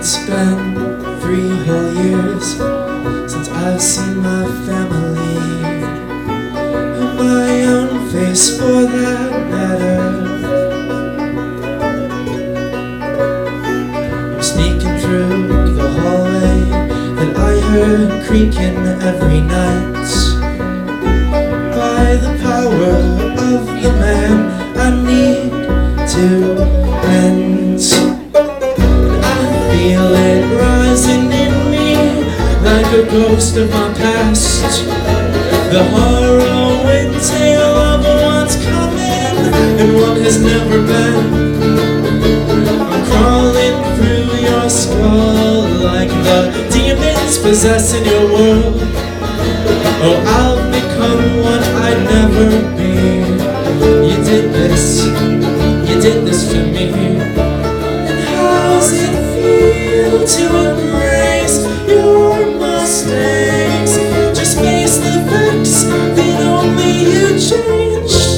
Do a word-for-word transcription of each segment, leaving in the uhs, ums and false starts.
It's been three whole years since I've seen my family, and my own face for that matter. I'm sneaking through the hallway that I heard creaking every night. By the power of the man I need to end. Feel it rising in me like a ghost of my past, the harrowing tale of what's coming and what has never been. I'm crawling through your skull like the demons possessing your world. Oh, I'll become what I'd never be. You did this, you did this to me. And how's it feel to embrace your mistakes? Just face the facts that only you changed.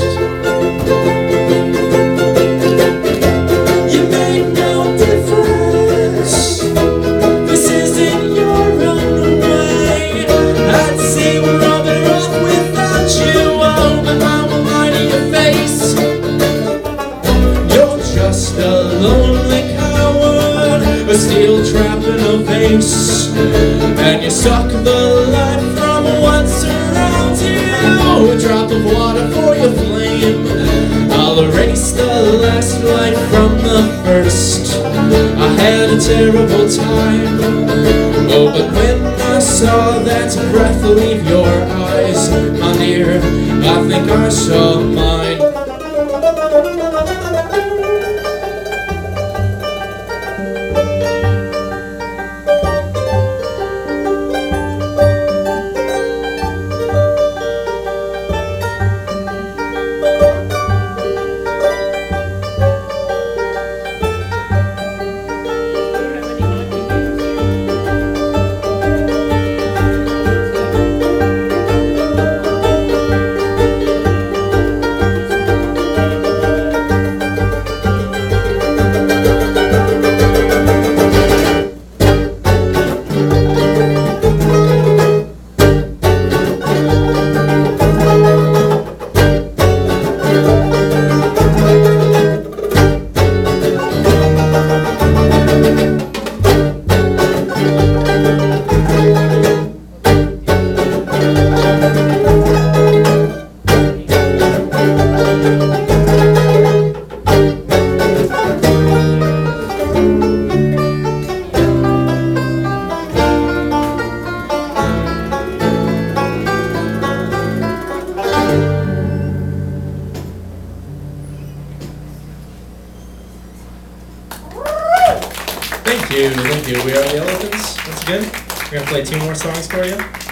You made no difference. This isn't your own way. I'd say we're all better off without you. Oh, but I will lie to your face. You're just a lonely coward, a steel trap in a vase, and you suck the life from what surrounds you. A drop of water for your flame. I'll erase the last light from the first. I had a terrible time. Oh, but when I saw that breath leave your eyes, my dear, I think I saw mine. Thank you, thank you. We are the Elephants. Once again, we're going to play two more songs for you.